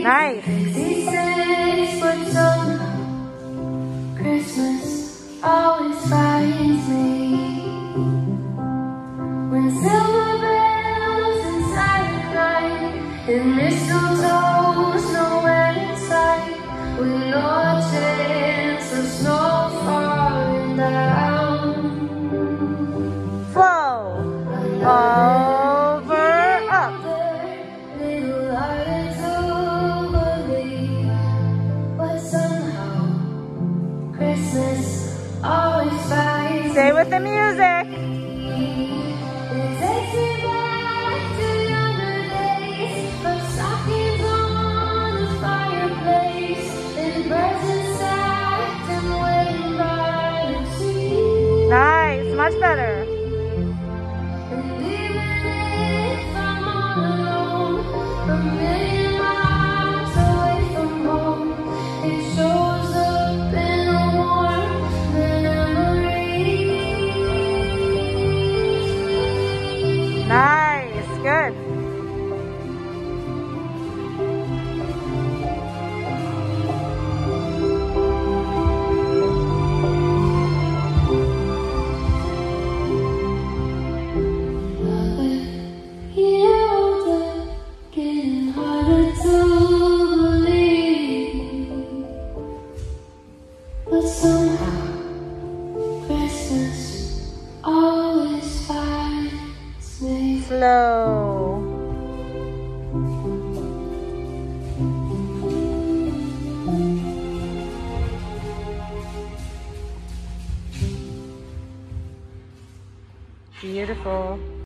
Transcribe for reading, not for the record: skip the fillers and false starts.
Nice. But somehow Christmas always finds me when silver bells and silent night and mistletoe's nowhere in sight, with no chance of snow falling down. Flow. Over, up. Little harder to believe, but somehow Christmas always finds Stay with the music. me. It takes me back to younger days of stockings on the fireplace and presents stacked and waiting by the tree. Nice. Much better. And even if I'm all alone, a million miles away from home, it shows up in a warm memory. Nice. Good. Year older, getting harder to believe, but somehow Christmas always finds me. Slow. Beautiful.